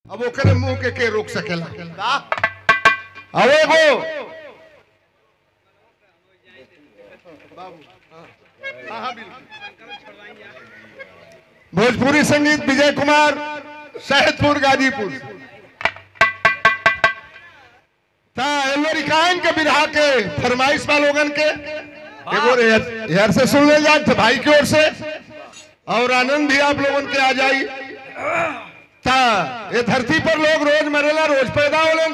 अब ओकरे मुंह के रोक सकेला? अब एगो भोजपुरी संगीत विजय कुमार शहदपुर गाजीपुर एलोरिकान के बिरहा के फरमाइश वालोगन के एगो यार से सुन ले जाए भाई की ओर से, और आनंद भी आप लोगों के आ जाई। ये धरती पर लोग रोज मरेला, रोज पैदा होलन।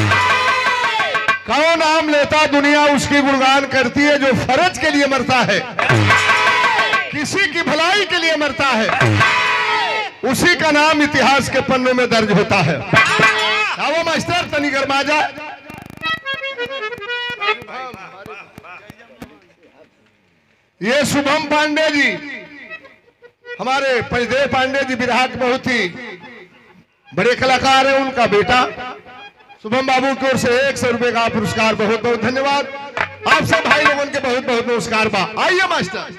कौन नाम लेता दुनिया उसकी गुणगान करती है, जो फर्ज के लिए मरता है, किसी की भलाई के लिए मरता है, उसी का नाम इतिहास के पन्नों में दर्ज होता है। वो मास्टर तनी गरमा जाए। ये शुभम पांडे जी, हमारे पंचदेव पांडे जी बिरहा के बहुत ही बड़े कलाकार हैं। उनका बेटा शुभम बाबू की ओर से 100 रुपए का पुरस्कार, बहुत बहुत धन्यवाद। आप सब भाई लोगों के बहुत बहुत नमस्कार बा। आइए मास्टर।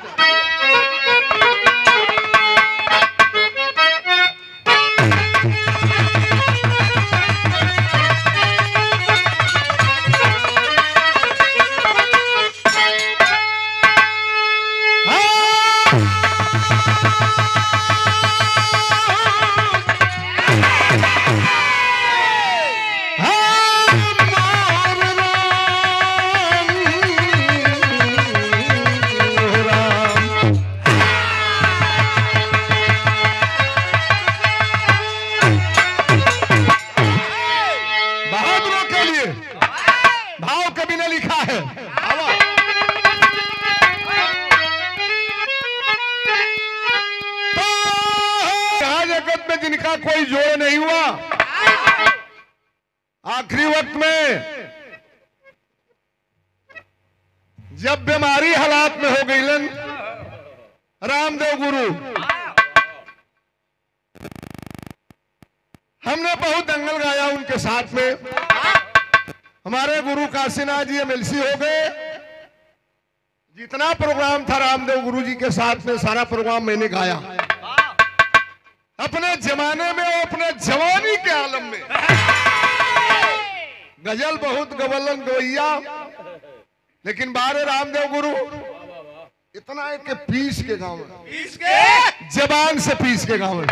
जिनका कोई जोड़ नहीं हुआ, आखिरी वक्त में जब बीमारी हालात में हो गई रामदेव गुरु, हमने बहुत दंगल गाया उनके साथ में। हमारे गुरु काशीनाथ जी एमएलसी हो गए। जितना प्रोग्राम था रामदेव गुरु जी के साथ में, सारा प्रोग्राम मैंने गाया। अपने जमाने में और अपने जवानी के आलम में गजल बहुत गवलन गवैया, लेकिन बारे रामदेव गुरु इतना है कि पीस के गाँव में, जबान से पीस के गाँव में।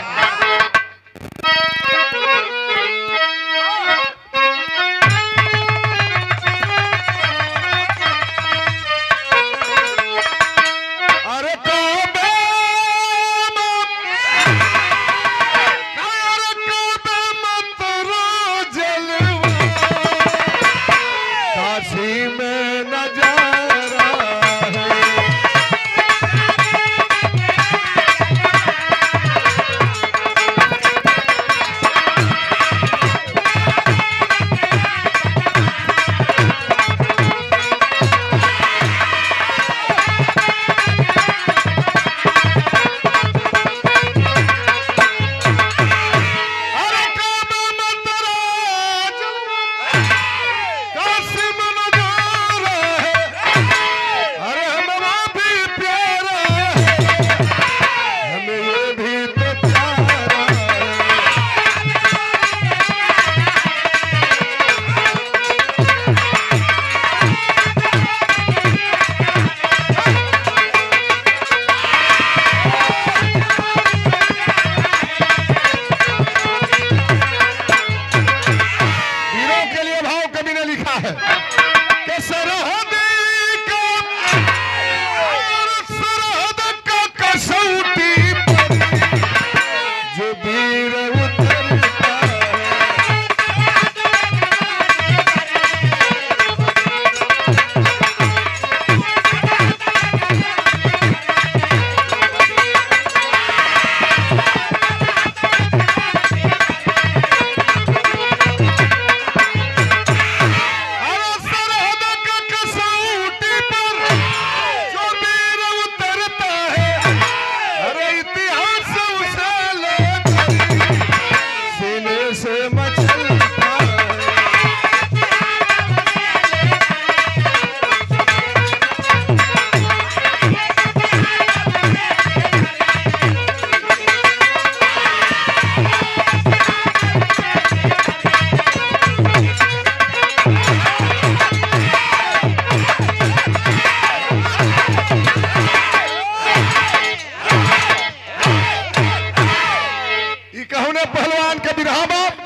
बिरहा बाप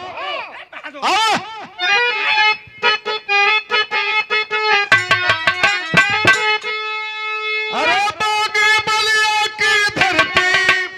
अरे बागी बलिया की धरती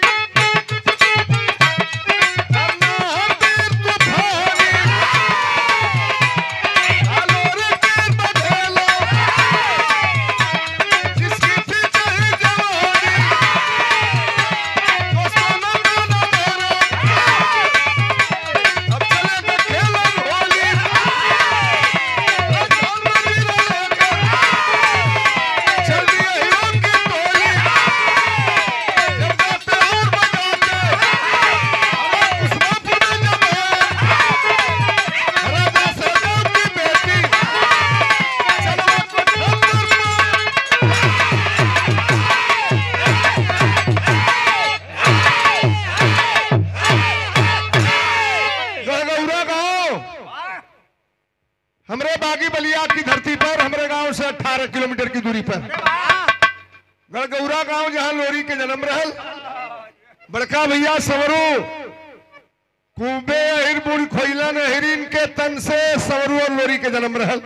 हमरे बागी बलिया की धरती पर हमरे गांव से 18 किलोमीटर की दूरी पर गड़गौरा गांव जहां लोरी के जन्म रहल बड़का भैया सवरू कुबे अहिर बुढ़ खोइलन अहिरीन के तन से सवरू और लोरी के जन्म रहल।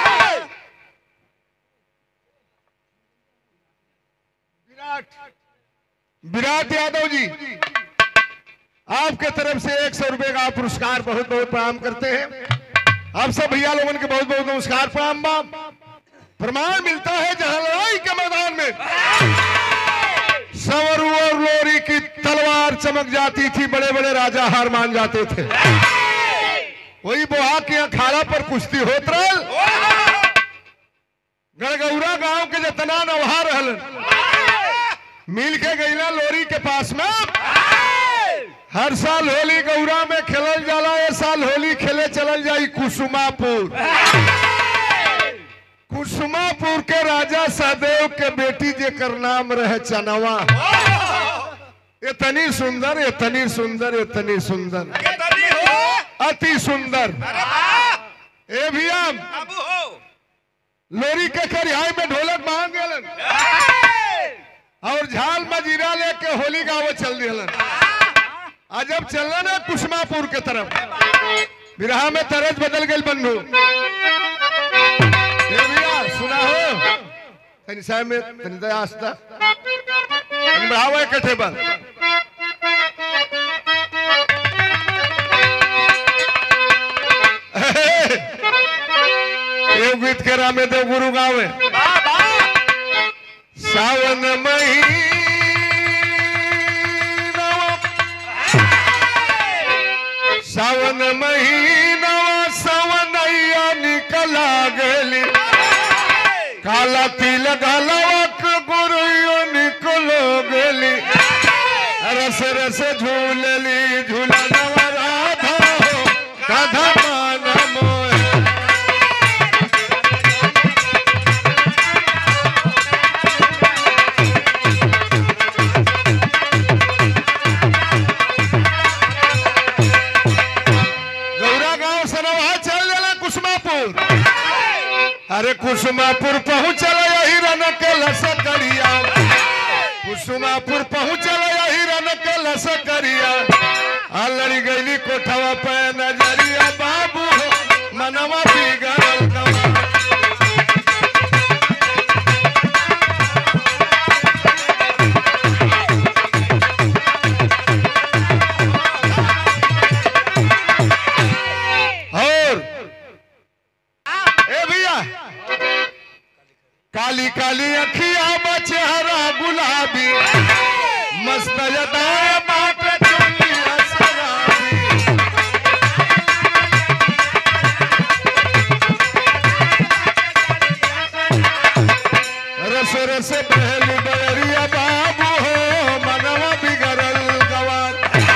विराट यादव जी आपके तरफ से 100 रुपए का पुरस्कार बहुत बहुत प्रणाम करते हैं। आप सब भैया लोगों के बहुत बहुत नमस्कार प्रणाम। प्रमाण मिलता है जहां लड़ाई के मैदान में सवरू और लोरी की तलवार चमक जाती थी, बड़े बड़े राजा हार मान जाते थे। वही बोहा के अखाड़ा पर कुश्ती होत रहल। गड़गौरा गांव के जितना नवहा रहल मिल के गईला लोरी के पास में। हर साल होली गौरा में खेलल जाला, ये साल होली खेले चलल जाई कुसुमापुर। कुसुमापुर के राजा सहदेव के बेटी जेकर नाम रहे चनवा। इतनी सुंदर इतनी सुंदर इतनी सुंदर अति सुंदर। ए भैया लोरी के करिहाई में ढोलक मांग गलन और झाल मजीरा लेके होली गावे चल दिलन। जब चलना ना कुसुमापुर के तरफ बिरहा में तरज बदल गई बंधु। सुना हो तनी साहब में तनी दया आस्था बढ़ावा इकट्ठे पर गीत के रामे देव गुरु गावे सावन महीना सावन महीना सवनैया निकला गेली काला तिल गलवक गुरुयो निकलो गेली रस रस झूलली झूलनवा राधा हो राधा मान मोह। अरे कुसुमापुर पहुंचल हिरन के लसकरिया कुसुमापुर पहुंचल हिरन के लसकरिया लड़ी गईली कोठवा पे नजरिया बाबू मनवा बिगड़ल कमा। काली काली अखिया बचहरा गुलाबी मस्त जताए बाप चोलिया शराबी। रस रस बहल बरिया बाबू हो मनवा बिगड़ल गवार।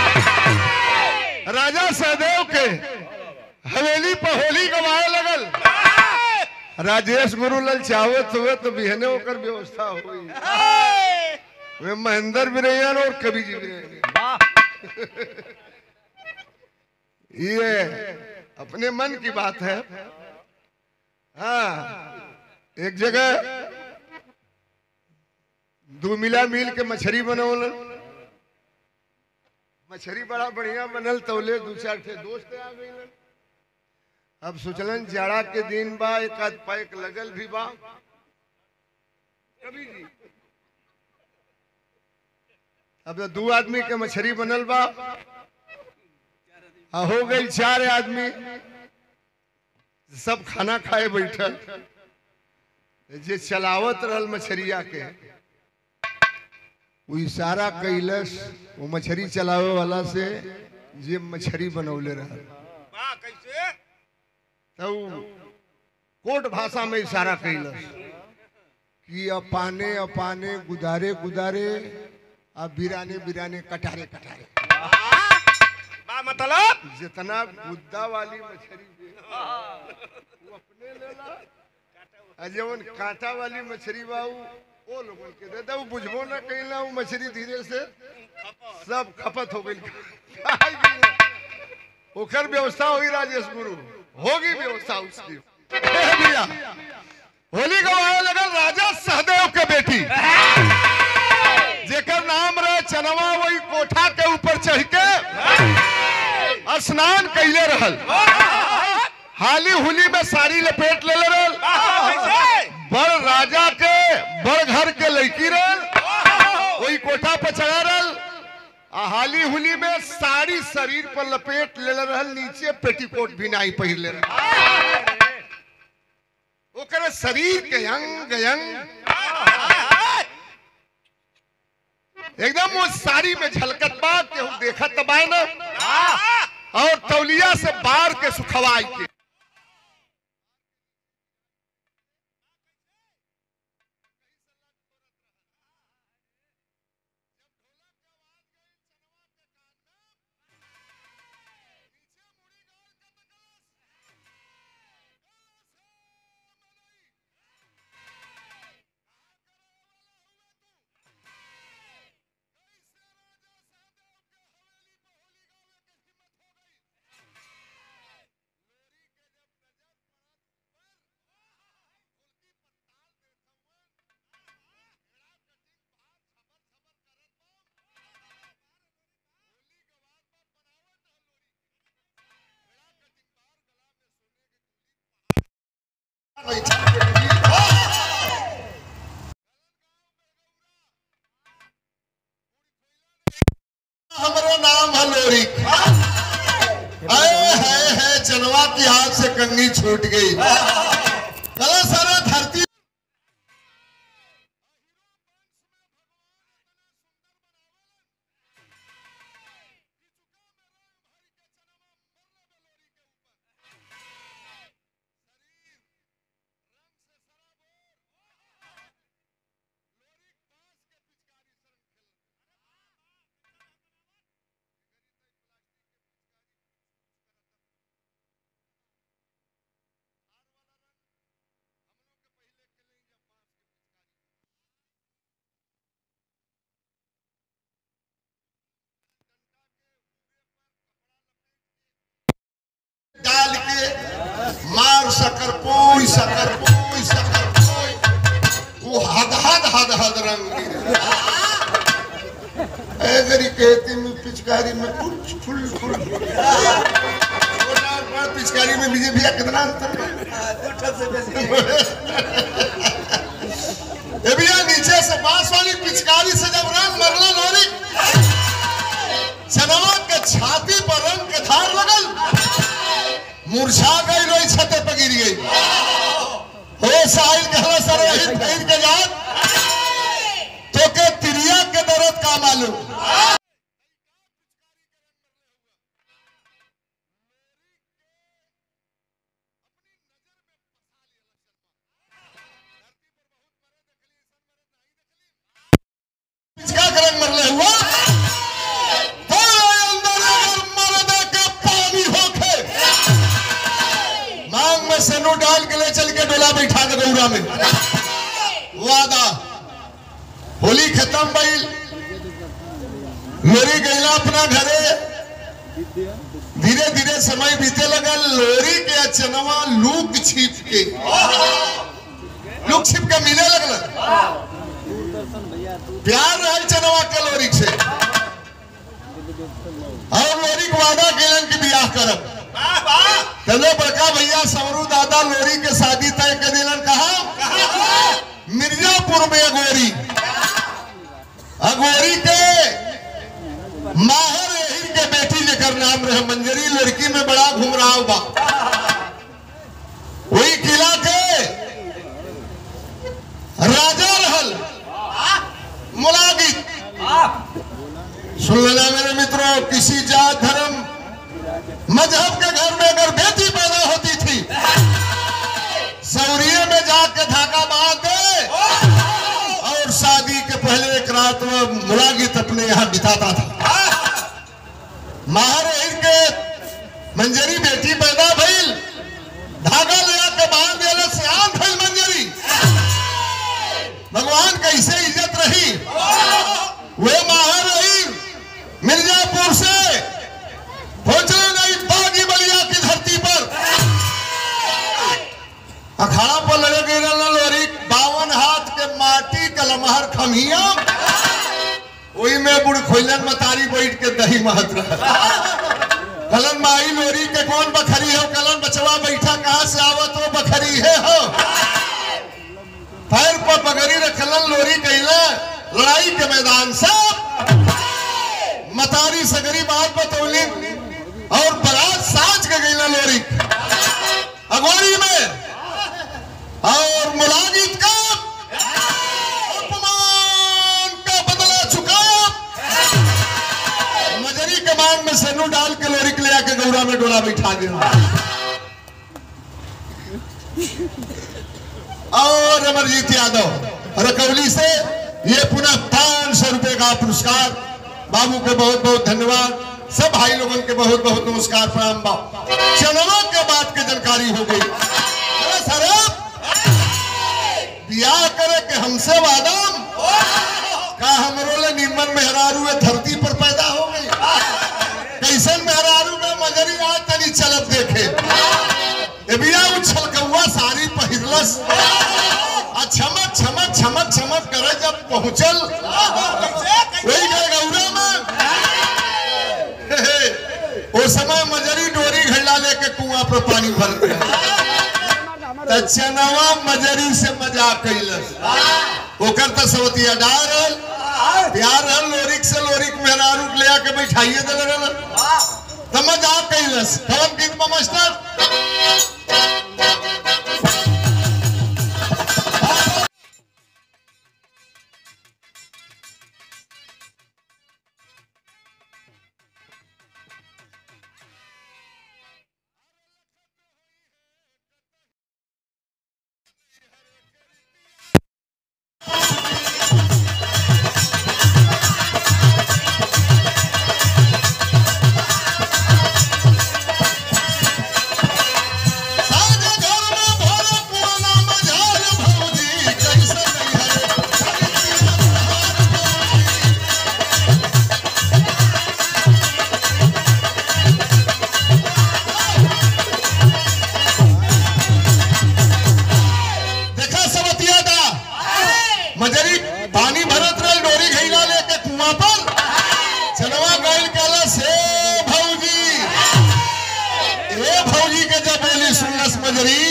राजा सहदेव के हवेली पर होली गवाए लगल। राजेश गुरु ललचावत हुए तो बिहने होकर व्यवस्था हुई। वे महेंद्र भी रहे और कवि जी भी रहे। ये अपने मन की बात है। हाँ एक जगह 2 मिला मिल के मछली बनौलन मछली बड़ा बढ़िया बनल तौले दो चार ठे दोस्त आ गई। अब सोचलन जाड़ा के दिन बा एक आध पैक लगल भी बा कभी जी। अब तो 2 आदमी के मछली बनल बा हो गई 4 आदमी सब खाना खाए बैठल। जे चलावत रहल मछरिया के वो इशारा कैलस वो मछली चलावे वाला से जे मछली बनौले रहल कैसे तो कोट भाषा में इशारा कैलस कि अपाने अपाने गुदारे गुदारे अब बिराने बिराने कटारे कटारे। मतलब जितना गुद्दा वाली मछली वो अपने लेला जवन कांटा वाली मछली बा वो लोगन के दे वो बुझबो ना कइला वो मछली धीरे से सब खपत हो गई। ओकर व्यवस्था होगी राजेश गुरु होगी व्यवस्था उसकी। भैया होली गवाए लगल राजा सहदेव के बेटी जेकर नाम रहे चनवा वही कोठा के ऊपर चढ़ के स्नान कैले रहल। हाली हुली में साड़ी लपेट ले रहल। बड़ राजा के बड़ घर के लड़की रहल वही कोठा पर चढ़ा रहल। हाली हुली में साड़ी शरीर पर लपेट ले रहल नीचे पेटीकोट भी नहीं पहिर ले रहल। ओकर शरीर के अंग अंग एकदम वो साड़ी में झलकत बा के हम देखत बा ना और तौलिया से बार के सुखवाई के हमारा नाम है लोरी। है चनवा की हाथ से कंगी छूट गई। सारा धरती डाल के मार सकर पोई वो हद हद हद हद रंग अगर कहती में पिचकारी में कुछ फुल फुल छोटा पिचकारी में बीजे भैया कितना अंतर भैया नीचे से बांस वाली पिचकारी से जब रंग मरला लोरी चनवा के छाती पर रंग के धार लगल मूर्छा गई रोई छते पर गिर गई। हो साहिल कहला सर वही पैर के जात तो के तिरिया के दर्द का मालूम। पिचका के रंग मरले हुआ सनू डाल के ले चल के डोला बैठा के दौरा में वादा। होली खत्म भई लोरी गईला अपना घरे। धीरे धीरे समय बीते लगल। लोरी के चनवा लूक छिप के मिले लगल। प्यार रहल चनवा के लोरी से और लोरी को वादा केलन की बियाह करब। चलो बड़का भैया समरू दादा लोरी के शादी तय कर दिलन। कहा? मिर्जापुर में अगोरी। अगोरी के माहर एहिर के बेटी जेकर नाम रहे मंजरी, लड़की में बड़ा घुमराव बा। वही किला के राजा रहल मुलागित। सुन लेना मेरे मित्रों, किसी जात धर्म मजहब के घर में अगर बेटी पैदा होती थी, सौरिये में जाके धागा बांध दे और शादी के पहले एक रात में मुलागित अपने यहाँ बिताता था। माहर के मंजरी बेटी पैदा भइल, धागा ले आके बांध देला, सियान भइल मंजरी। भगवान कैसे इज्जत रही। वे माहर मिर्जापुर से पहुंचने नहीं बागी बलिया की धरती पर। अखाड़ा पर लड़े गए लोरी 52 हाथ के माटी का लमहर खमिया, वही में बुढ़ खोलन मतारी बैठ के दही महत रहा। कलन माई लोरी के कौन बखरी हो, कलन बचवा बैठा कहां से आवत हो, बखरी है हो। पैर पर पगड़ी रखलन लोरी कहला लड़ाई के मैदान से मतारी सगरी बात बतौली और बारात साज के गई लोरी अगोरी में। और मुलागित का अपमान का बदला चुका, मजरी के मान में सेनू डाल के लोरी के ले आके गौरा में डोला बैठा दिया। और अमरजीत यादव रकौली से ये पुनः 500 रुपए का पुरस्कार। बाबू के बहुत बहुत धन्यवाद। सब भाई लोगों के बहुत बहुत नमस्कार प्रणाम। चनवा के बात की जानकारी हो गई। सर बियाह करे के हमसे वादम का हमरो ले निमन मेहरारू धरती पर पैदा हो गई। कैसन मेहरारू में मजरी आज तनी चलत देखे। बिया उछल कौआ साड़ी पहिरलस, छमक छमक छमक छमक करे जब पहुंचल वही गए गौरा में। उस समय मजरी डोरी घड़ा लेके कुआं पर पानी भर गया। चनवा मजरी से मजाक कैलस, ओकर तो सवतिया डाल रहल, प्यार रहल लोरिक से लोरिक मेहरारू ले आके बैठाइए दे रहल, तो मजाक कैलस। कौन गीत में मास्टर मजरी पानी भरत रहे डोरी घैला लेके कुआं पर। चनवा गैल कहला से भौजी, ए भौजी के जब बोली सुनस मजरी,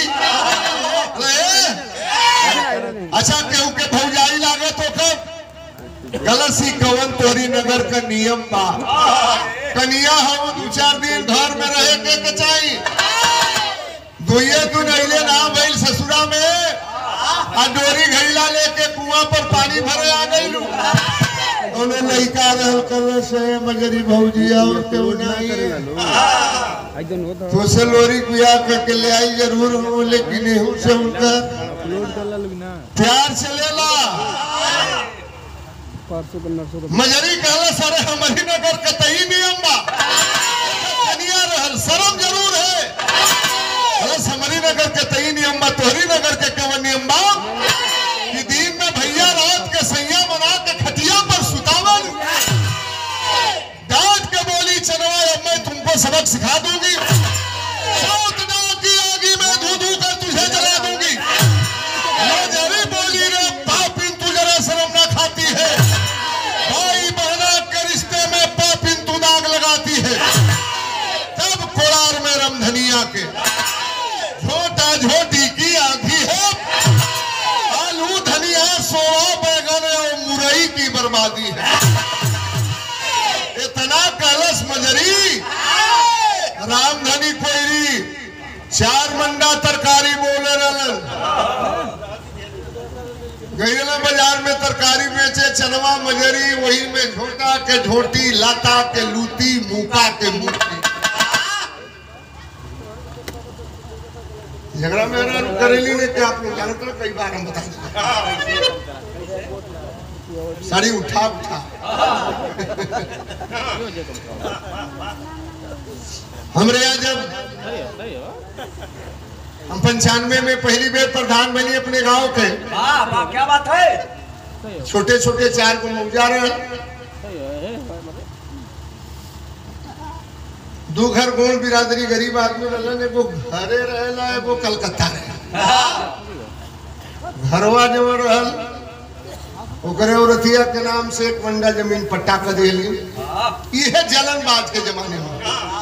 अच्छा केहू के भौजाई लागे तो कब गलसी कवन तोरी नगर का नियम बा। कनिया हम 2-4 दिन घर में रहे के चाहिए। दुए दिन अइले ना भइल ससुरा में, आ डोरी घैला लेके कुआं पर पानी भरे आ गई। उन्हें लड़का रहल कर से मजरी भौजी और क्यों नहीं तो से लोरी बियाह करके ले आई जरूर हूँ, लेकिन एहू से उनका प्यार से लेला। मजरी कहला सर हमारी नगर कतई नियम बा, कनिया रहल शर्म जरूर है। हमारी नगर के तई नियम बा, तोहरी नगर के कवन नियम बा कि दिन में भैया रात के सैया बना के खटिया पर सुतावन। डांट के बोली चनवा अब मैं तुमको सबक सिखा दूंगी, की आगी में धू कर तुझे जला दूंगी। मजरी बोली रे पापिन तुझे शर्म ना खाती है, भाई बहना के रिश्ते में पापिन तू दाग 4 मंडा तरकारी बोले रहलन। गईला बाजार में तरकारी बेचे, चनवा मजरी, वही में झोटा के झोटी, लाता के लूती, मुका के मुकी। झगड़ा मेरा करेली ने क्या आप लोग जानते हो, कई बार हम बता दें। साड़ी उठा उठा हमरे यहाँ जब हम 95 में पहली बार प्रधान बनी अपने गांव के। क्या बात है। छोटे छोटे 4 को मौजा रहे, 2 घर गोल बिरादरी गरीब आदमी रहलन। एगो घरे रहेला, एगो कलकत्ता रहे। घरवा जब रहल ओकरे औरतिया के नाम से 1 मंडा जमीन पट्टा कर दिली। यह जलनबाज के जमाने में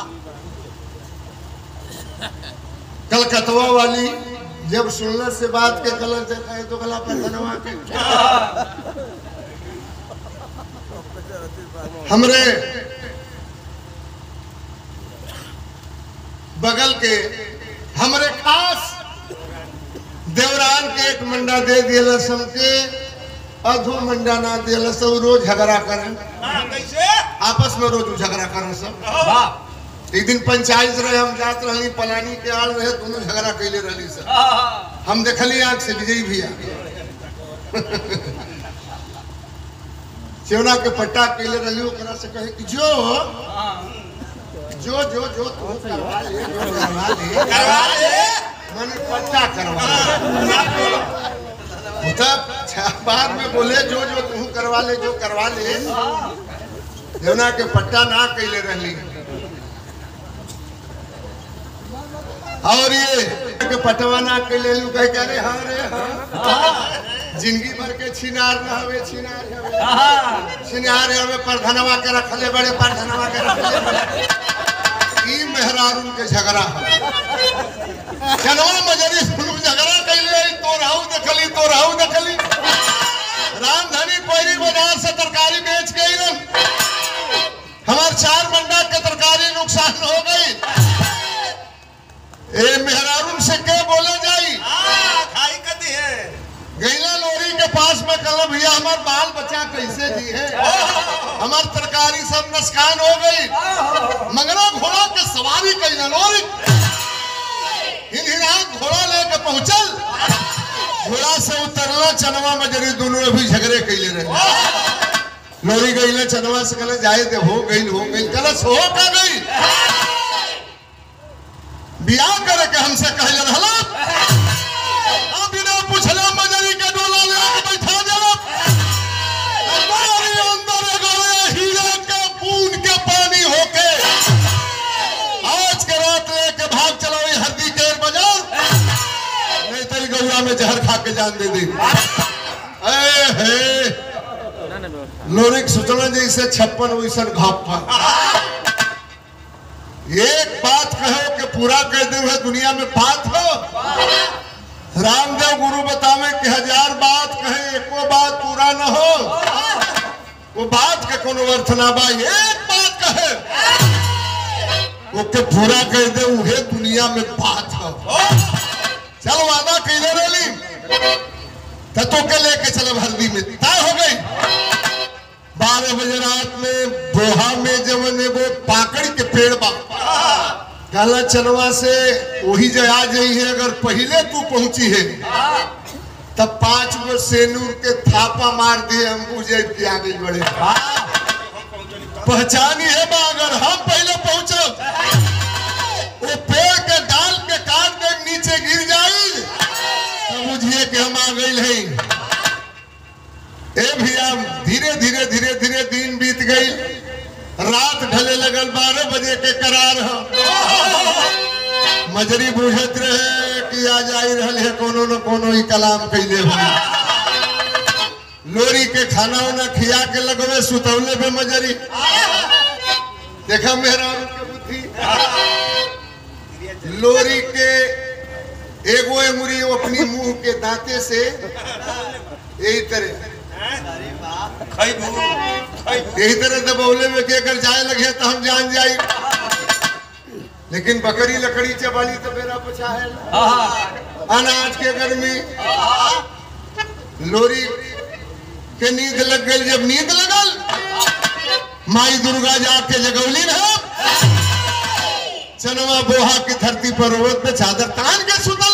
कलकत्ता वाली जब सुनल से बात के कलर से कहे तो गला पर धनवा के हमरे बगल के हमरे खास देवरान के 1 मंडा दे दिया सम के, अधो मंडा ना दिया सब रोज झगड़ा करें। कैसे? आपस में रोज झगड़ा करें सब। एक दिन पंचायत रहे, हम जात रही, पलानी के आड़ रहे, दोनों झगड़ा कैले रही सब। हम देखली आंख से विजयी भैया चौना के पट्टा कैले रही, ओकरा से कहे कि जो जो जो जो तू करवा ले, जो करवा ले मन पट्टा करवा ले। तब बाद में बोले जो जो तू करवा ले, जो करवा ले। जौना के पट्टा ना कैले रही और ये के पटवा ना कैले लू कह के अरे हाँ रे हाँ, जिंदगी भर के छिनार न हवे, छिनार हवे, छिनार हवे, परधनवा के रखले बड़े, परधनवा के रखले बड़े। ई मेहरारू के झगड़ा है। चनवा मजरी सुनु झगड़ा कैले, तो राहु देखली रामधनी कोयरी बाजार से तरकारी बेच गई। हमार 4 मंडा के तरकारी नुकसान हो गई। ए मेहरारू से के बोले जाई, खाई कदी है। गैला लोरी के पास में कल भैया हमार बाल बच्चा कैसे दी है, हमार तरकारी सब नुकसान हो गई। मंगला घोड़ा के सवारी कैला लोरी, हिनहिना घोड़ा लेके पहुंचल, घोड़ा से उतरला, चनवा मजरी दोनों अभी झगड़े कैले रहे। लोरी गईले, चनवा से कहले जाए दे, हो गई कलश हो का गई। बियाह करे के हमसे कहले रहला, बिना पूछले मजरी के डोला ले बैठा देला। हमारे अंदर गए हीरा के बूंद के पानी होके आज के रात लेके भाग चलो हरदी के बाजार, नहीं तो गौरा में जहर खा के जान दे दी। लोरिक सोचना जैसे 56 वैसन घाप। एक बात कहो कि पूरा कह दे दुनिया में बात हो। रामदेव गुरु बतावे कि 1000 बात कहे, एको बात पूरा न हो, वो बात के कोनो अर्थ ना बा। एक बात कहे ओके पूरा कह दे, उहे दुनिया में बात हो। चल वादा कैले रही तो के लेके चल हल्दी में तय हो गई। 12 बजे रात में बोहा में जवन एगो पाकड़ के पेड़ बा, काला चनवा से वही जो आ जाई है। अगर पहले तू पहुंची है तब 5 गो सेनूर के थापा मार दिए, हम बुझे कि आ गई बड़े पहचानी है बा। अगर हम पहले पहुंचे वो पेड़ के डाल के काट के नीचे गिर जाई तो बुझिए कि हम आ गई है। ए भैया धीरे धीरे धीरे धीरे दिन बीत गई, रात ढले लगल, 12 बजे के करार हो। मजरी बूझत रहे कि आ जाई रहल है, कोनो न कोनो ही कलाम कैले हो। लोरी के खाना उना खिया के लगवे, सुतौले पे मजरी देखा मेहरा के बुद्धि। लोरी के एगो एमुरी अपनी मुंह के दांते से यही तरह दबौले में के अगर जाए लगे तो हम जान जाई। लेकिन बकरी लकड़ी चबाली तो मेरा पछा है। अनाज के गर्मी लोरी के नींद लग गई। जब नींद लगल माई दुर्गा जाके जगौली ना चनवा बोहा की धरती पर रोड पे चादर तान के सुतल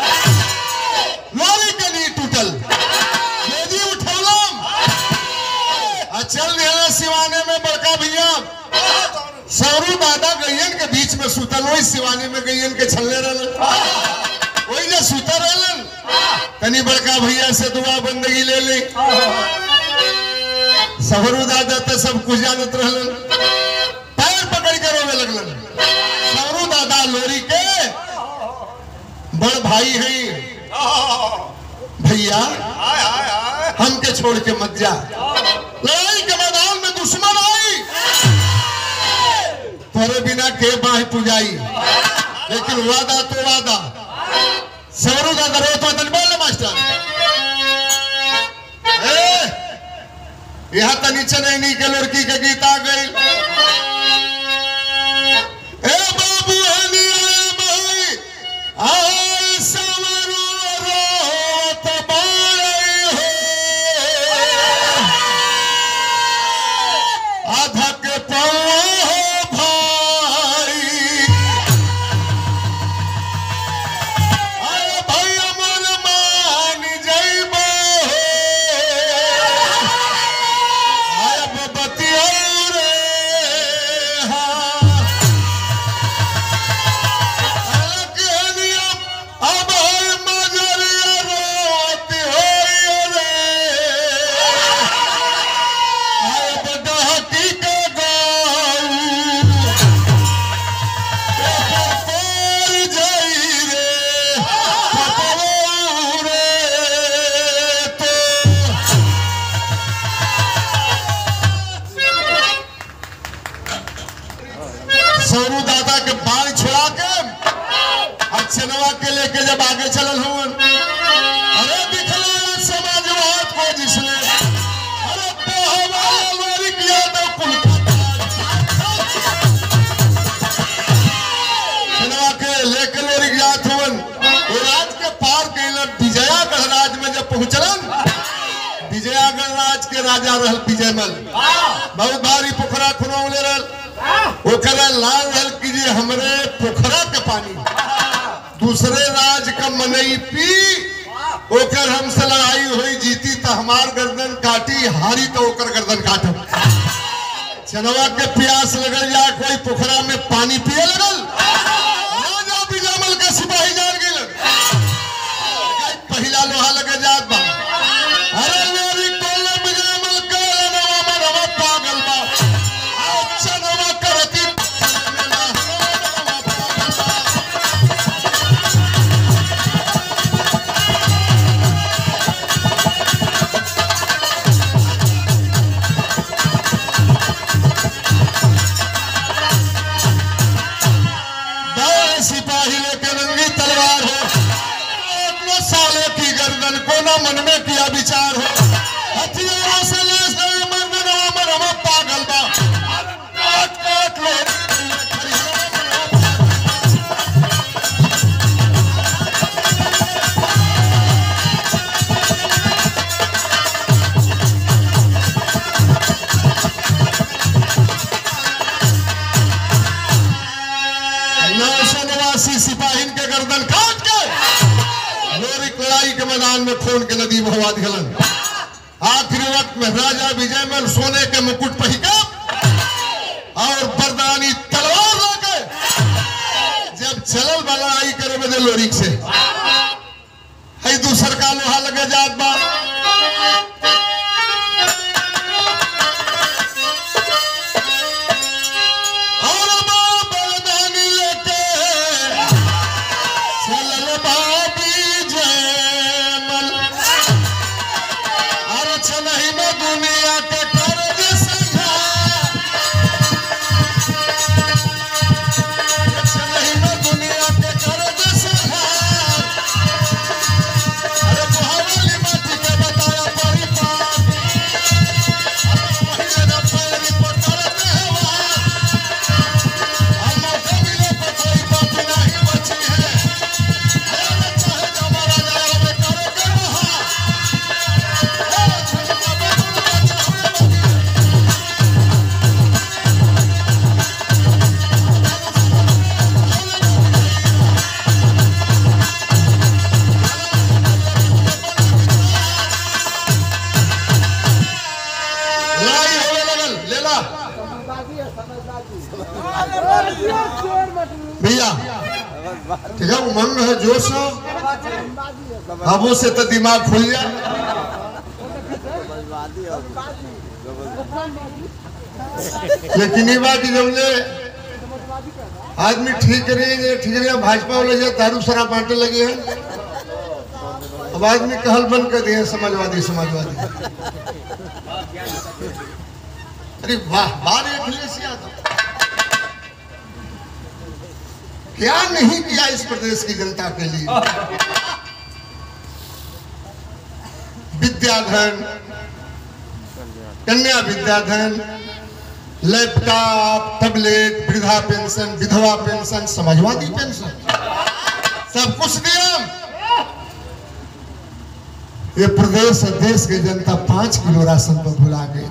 लोरी के नींद टूटल बेदी उठौलम चल दिया सिवाने में बड़का भैया सौरू दादा गैयन के बीच में सुतल वही सिवाने में गैयन के छल्ले रहलन वही जो सुतर रहलन तनी बड़का भैया से दुआ बंदगी ले ली। सौरू दादा तो सब कुछ जानत रहलन पैर पकड़ के रोवे लगलन। सौरू दादा लोरी के बड़ भाई हैं। भैया हमके छोड़ के मत जा। लड़ाई के मैदान में दुश्मन आई तोरे बिना के बाही पुजाई लेकिन वादा तो वादा। सौरू दादा रो तो बोल मास्टर यहाँ तो नीचे नहीं के लड़की के गीत आ गई। ए बाबू आधा के सौरू दादा के बाल छोड़ा के अक्षनवा के लेके जब आगे चलल हुन अरे दिखला समाजवाद को जिसने अरे लोरी किया तो अक्षनवा के लेके लोरी जात हुन वो राज के पार कैलन विजयागढ़ राज में जब पहुंचलन विजयागढ़ राज के राजा रहल विजयमल बहुत भारी पोखरा खुनौले रहल ओकरा लाल रहल की जे हमरे पोखरा के पानी दूसरे राज का मनई पी ओकर हमसे लड़ाई हुई जीती तो हमार गर्दन काटी हारी तो ओकर गर्दन काटब। चनवा के प्यास लगल जा कोई पोखरा में पानी पिए लगल राजा विजयमल के सिपाही जान गए पहला लोहा लगे जात बा अरे लोरी कोले विजयमल के नवा पागल बा चनवा करती सिपाही लेके नंगी तलवार हो अपने साले की गर्दन को न मन में किया विचार हो हथियारों से लैस गए मरना पागल बा काट काट लो सिपाही के गर्दन काट के लोरी लड़ाई के मैदान में खून के नदी बहवा दिलन। आखिरी वक्त में राजा विजयमल सोने के मुकुट पहिका और बरदानी तलवार लेके जब चलल लड़ाई करे बदे लोरी से है दूसर का लोहा लगे जात बा ठीक है, उमंग है, जोश हो, हवों से तो दिमाग खुल जाए। लेकिन ये बात जब ले आदमी ठीक रही भाजपा वाले जो दारू शराब बांटने लगे हैं, अब आदमी कहल बंद कर दिए समाजवादी समाजवादी। अरे वाह, बार अखिलेश यादव क्या नहीं किया इस प्रदेश की जनता के लिए। विद्याधन, कन्या विद्याधन, लैपटॉप, टैबलेट, वृद्धा पेंशन, विधवा पेंशन, समाजवादी पेंशन, सब कुछ दिया। ये प्रदेश और देश की जनता 5 किलो राशन पर भुला गई।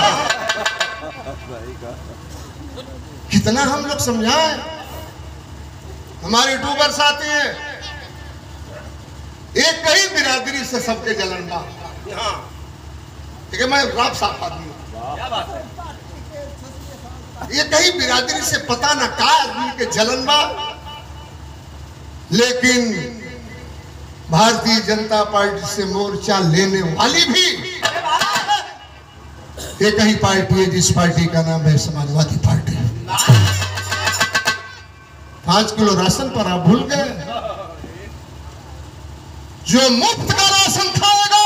कितना हम लोग समझाएं। हमारे यूट्यूबर्स आते हैं, एक ही बिरादरी से सबके जलन बा। ठीक है, मैं राब साफ आदमी हूं। ये कहीं बिरादरी से पता ना का आदमी के जलन बा, लेकिन भारतीय जनता पार्टी से मोर्चा लेने वाली भी एक ही पार्टी है, जिस पार्टी का नाम है समाजवादी पार्टी। 5 किलो राशन पर आप भूल गए। जो मुफ्त का राशन खाएगा,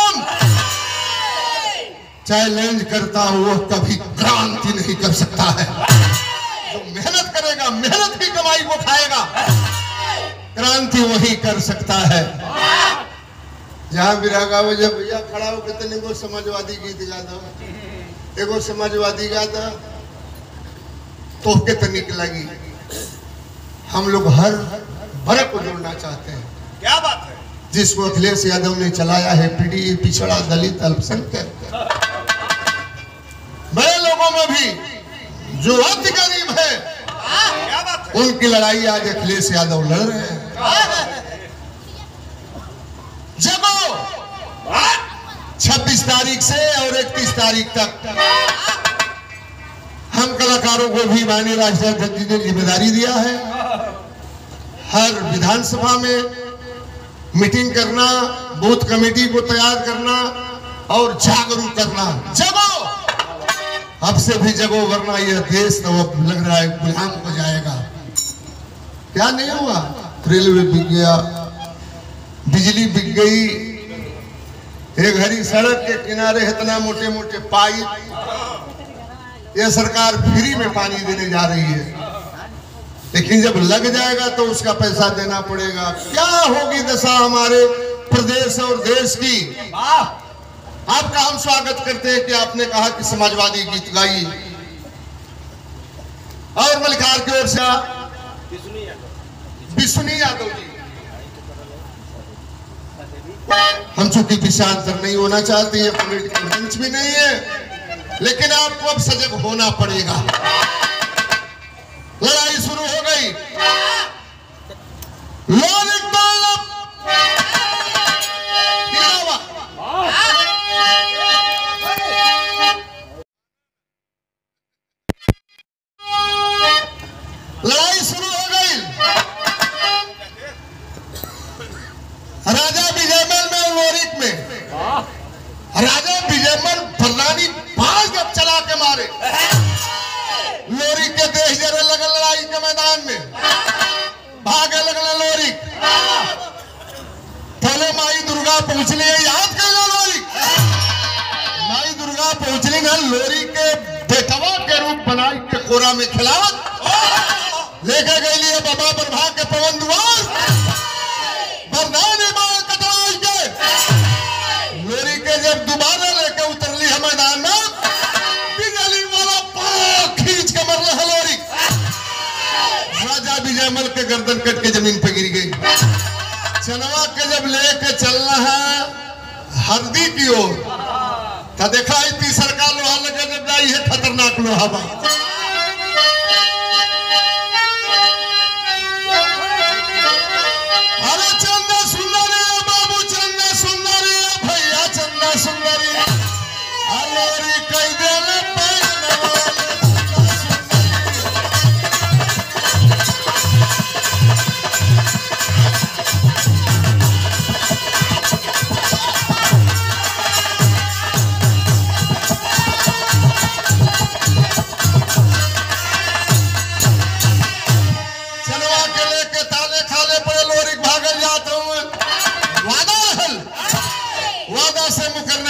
चैलेंज करता हूं, वो कभी क्रांति नहीं कर सकता है। जो मेहनत करेगा, मेहनत की कमाई वो खाएगा, क्रांति वही कर सकता है। जहां विरागा में जब भैया खड़ा हो कहते एगो समाजवादी गीत गा दो, एगो समाजवादी गा दो, तो के तनिक लगी। हम लोग हर वर्ग को जोड़ना चाहते हैं। क्या बात है? जिसको अखिलेश यादव ने चलाया है, पीढ़ी पिछड़ा, दलित, अल्पसंख्यक, बड़े लोगों में भी जो अति गरीब है, क्या बात है? उनकी लड़ाई आज अखिलेश यादव लड़ रहे हैं। जगो 26 तारीख से और 31 तारीख तक हम कलाकारों को भी माननीय राष्ट्रीय अध्यक्ष जी ने जिम्मेदारी दिया है, हर विधानसभा में मीटिंग करना, बूथ कमेटी को तैयार करना और जागरूक करना। जगो, अब से भी जगो, वरना यह देश तो अब लग रहा है गुलाम हो जाएगा। क्या नहीं हुआ? रेलवे बिक गया, बिजली बिक गई, एक घड़ी सड़क के किनारे इतना मोटे मोटे पाइप, यह सरकार फ्री में पानी देने जा रही है, लेकिन जब लग जाएगा तो उसका पैसा देना पड़ेगा। क्या होगी दशा हमारे प्रदेश और देश की। आपका हम स्वागत करते हैं कि आपने कहा कि समाजवादी गीत गाइए, और मलिकार की ओर से विष्णु यादव जी। हम चूंकि विषांतर नहीं होना चाहते हैं, पॉलिटिकल मंच भी नहीं है, लेकिन आपको अब सजग होना पड़ेगा। लड़ाई शुरू हो गई। लड़ाई शुरू हो गई। राजा विजयमल में, लोरिक में राजा विजयमल फरनानी बाल जब चला के मारे, लोरिक के देश जरे लगल लड़ाई के मैदान में, भागे लगल लोरिक। पहले माई दुर्गा पहुंचली है, याद कर लो लोरिक। माई दुर्गा पहुंचली ना, लोरिक के बेटवा के रूप बनाई के कोरा में खिलावत लेके गई लिए बाबा ब्रह्मा के पवन द्वार, बरदाने बाल कटवाई के लोरी के जब दोबारा लेके उतरली है मैदान में, बिजली वाला पाव खींच के मरल है लोरी। राजा विजयमल के गर्दन कट के जमीन पे गिर गई। चनवा के जब लेके चलना है हरदी की ओर, तो देखा तीसर का लोहा लगे जब जाई है, खतरनाक लोहा बा।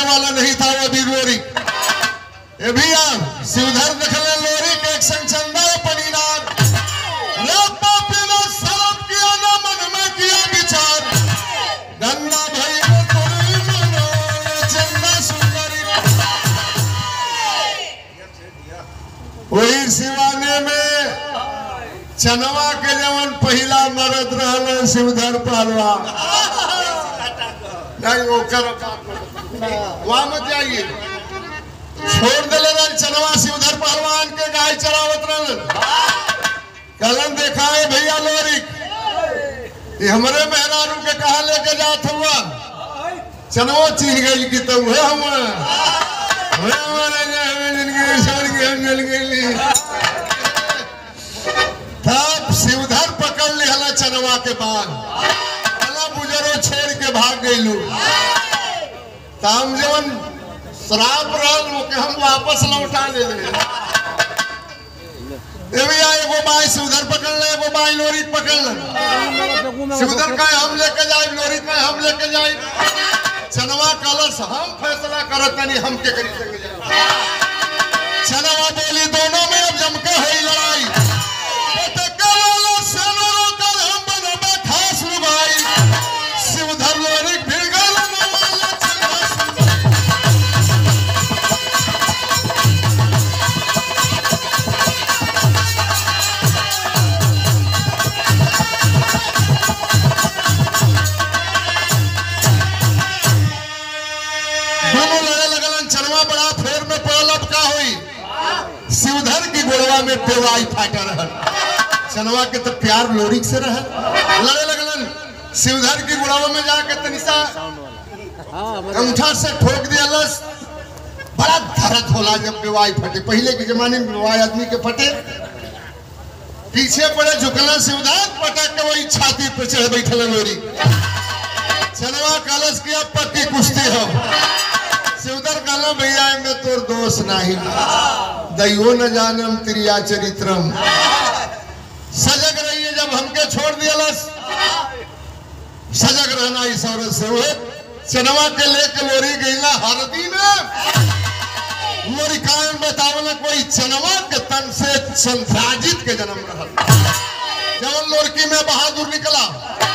वाला नहीं था वो भी लोरी। ये भी आप शिवधर देखले लोरी के एक संग चंदा पनीनार रब्बा पीना सरब किया ना मन में किया विचार गंगा भाई को तुरी मनो चंदा सुंदरी। वही सिवाने में चनवा के जवन पहला मरद रहल शिवधर पहलवा नहीं वो करो वहां मत जाइए। छोड़ दिले रन चनवा शिवधर पहलवान के गाय चरावत रहन कलन देखा है भैया लोरी ये हमरे मेहरारू के कहा लेके जात हुआ चनवा चीन गई कि तो हुए हमारे जिंदगी छोड़ के हम जल गई। तब शिवधर पकड़ लिहला चनवा के बाद बुजरो छोड़ के भाग गई। हम जवन श्राप रहल के हम वापस लौटा ले एगो बाई शिवधर पकड़ ले एगो बाई लोरी पकड़ ले। शिवधर का हम लेके जाए लोरी का हम लेके जाए चनवा कलश हम फैसला करत नहीं हम के करी लेके जाए। चनवा बोली दोनों में अब जमके हुई लड़ाई में पेवाई फाटा रहल। चनवा के तो प्यार लोरी से रहल लड़े लगलन शिवधर की गुड़ावा में जाके तनिसा अंगूठा से ठोक दियालस। बड़ा दर्द होला जब पेवाई फटे। पहले के जमाने में पेवाई आदमी के फटे पीछे पड़े झुकला शिवधर पटक के वही छाती पे चढ़ बैठल लोरी। चनवा कलश की अब पक्की कुश्ती हो। शिवधर कहला भैया में तोर दोष नहीं दैयो न जानम त्रिया चरित्रम। सजग रहिए जब हमके छोड़ दियलस सजग रहना इस औरत से हुए। चनवा के लेके लोरी गईला हरदी में लोरी कायम बतावला कोई चनवा के तन से संसाजित के जन्म रहल। जब लोरकी में बहादुर निकला